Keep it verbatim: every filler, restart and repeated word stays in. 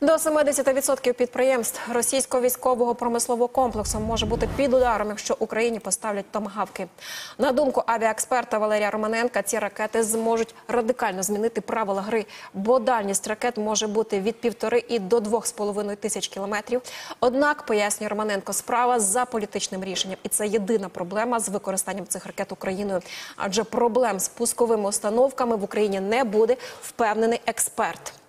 До семидесяти відсотків підприємств російського військового промислового комплексу може бути під ударом, якщо Україні поставлять томагавки. На думку авіаексперта Валерія Романенка, ці ракети зможуть радикально змінити правила гри, бо дальність ракет може бути від півтори і до двох з половиною тисяч кілометрів. Однак, пояснює Романенко, справа за політичним рішенням. І це єдина проблема з використанням цих ракет Україною. Адже проблем з пусковими установками в Україні не буде, впевнений експерт.